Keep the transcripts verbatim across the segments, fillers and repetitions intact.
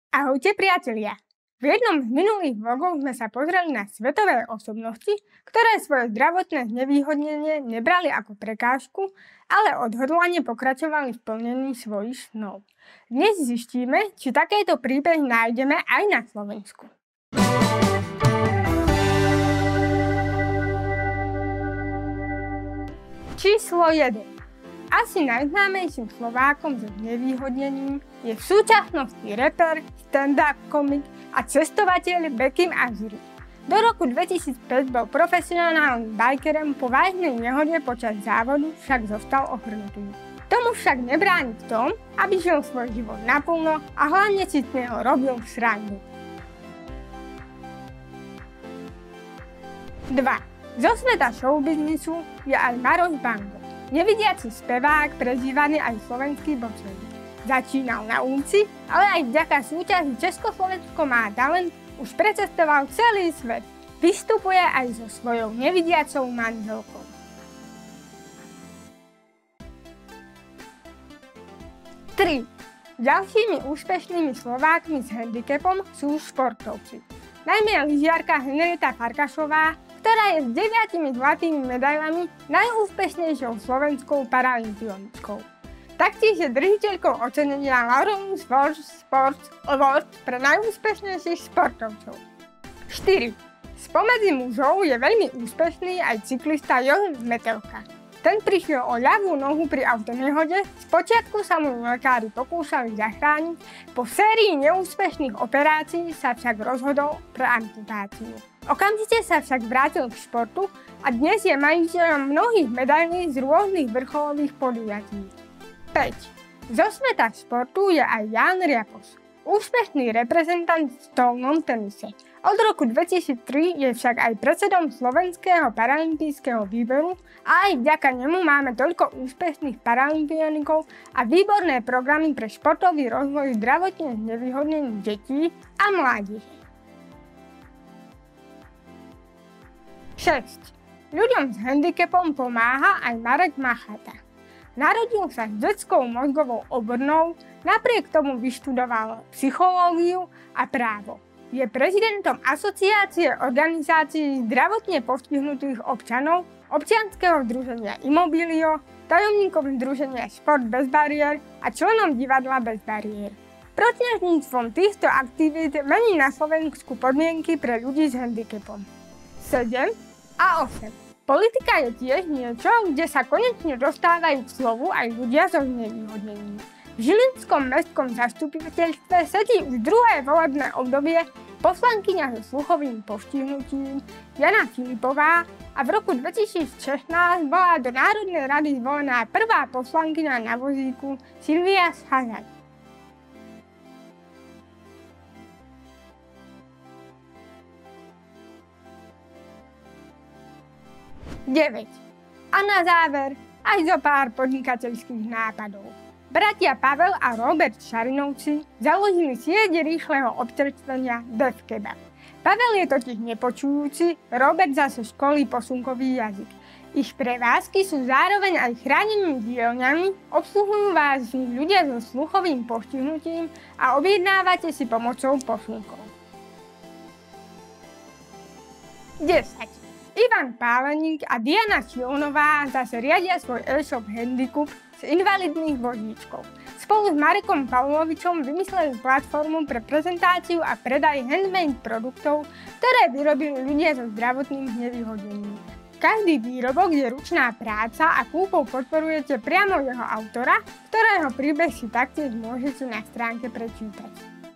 Ahojte priatelia! V jednom z minulých vlogov sme sa pozreli na svetové osobnosti, ktoré svoje zdravotné znevýhodnenie nebrali ako prekážku, ale odhodlane pokračovali v plnení svojich snov. Dnes zistíme, či takéto príbehy nájdeme aj na Slovensku. Číslo jeden. Asi najznámejším Slovákom so znevýhodnením je v súčasnosti reper, stand-up komik a cestovateľ Bekim Azuri. Do roku dvetisícpäť bol profesionálnym bikerom, po vážnej nehode počas závodu však zostal ochrnutý. Tomu však nebráni v tom, aby žil svoj život naplno a hlavne si z neho robil srandu. dva. Zo sveta showbiznisu je aj Maroš Bango. Nevidiaci spevák, prezývaný aj slovenský bočerík. Začínal na ulici, ale aj vďaka súťaži Československo má talent už precestoval celý svet. Vystupuje aj so svojou nevidiacou manželkou. tri. Ďalšími úspešnými Slovákmi s handicapom sú športovci. Najmä lyžiarka Henrieta Farkašová, ktorá je s deviatimi zlatými medailami najúspešnejšou slovenskou paralympionickou. Taktiež je držiteľkou ocenenia Lawrence Sports Award pre najúspešnejších športovcov. štyri. Spomedzi mužov je veľmi úspešný aj cyklista Jozef Metelka. Ten prišiel o ľavú nohu pri autonehode, spočiatku sa mu lekári pokúšali zachrániť, po sérii neúspešných operácií sa však rozhodol pre amputáciu. Okamžite sa však vrátil k športu a dnes je majiteľom mnohých medailí z rôznych vrcholových podujatí. päť. Zo sveta športu je aj Ján Riapos, úspešný reprezentant v stolnom tenise. Od roku dvetisíctri je však aj predsedom Slovenského paralympijského výboru a aj vďaka nemu máme toľko úspešných paralympionikov a výborné programy pre športový rozvoj zdravotne znevýhodnených detí a mládeže. šesť. Ľuďom s handicapom pomáha aj Marek Machata. Narodil sa s detskou mozgovou obornou, napriek tomu vyštudoval psychológiu a právo. Je prezidentom Asociácie organizácií zdravotne postihnutých občanov, občianskeho združenia Immobilio, tajomníkom združenia Šport bez bariér a členom divadla Bez bariér. Prostredníctvom týchto aktivít mení na Slovensku podmienky pre ľudí s handicapom. sedem a osem. Politika je tiež niečo, kde sa konečne dostávajú k slovu aj ľudia so znevýhodnením. V Žilinskom mestskom zastupiteľstve sedí už druhé volebné obdobie poslankyňa so sluchovým postihnutím Jana Filipová a v roku dvetisícšestnásť bola do Národnej rady zvolená prvá poslankyňa na vozíku Silvia Schazaj. deväť. A na záver aj zo pár podnikateľských nápadov. Bratia Pavel a Robert Šarinovci založili sieť rýchleho občerstvenia Def Kebab. Pavel je totiž nepočujúci, Robert zase školí posunkový jazyk. Ich prevádzky sú zároveň aj chránenými dielňami, obsluhujú vás z nich ľudia so sluchovým postihnutím a objednávate si pomocou posunkov. desať. Ivan Páleník a Diana Čilnová zase riadia svoj e-shop Handykup z invalidných vozíčkov. Spolu s Marekom Pavlovičom vymysleli platformu pre prezentáciu a predaj handmade produktov, ktoré vyrobili ľudia so zdravotným znevýhodnením. Každý výrobok je ručná práca a kúpou podporujete priamo jeho autora, ktorého príbeh si taktiež môžete na stránke prečítať.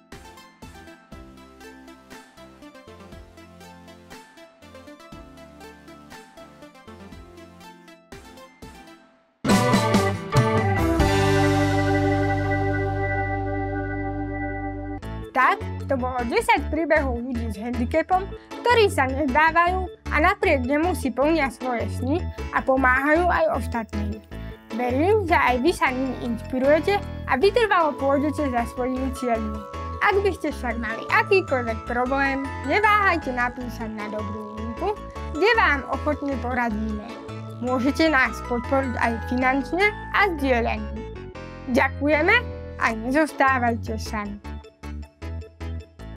Tak, to bolo desať príbehov ľudí s handicapom, ktorí sa nezdávajú a napriek nemu si plnia svoje sny a pomáhajú aj ostatným. Verím, že aj vy sa nimi inšpirujete a vytrvalo pôjdete za svojimi cieľmi. Ak by ste však mali akýkoľvek problém, neváhajte napísať na dobrú linku, kde vám ochotne poradíme. Môžete nás podporiť aj finančne a zdieľaním. Ďakujeme a nezostávajte sami.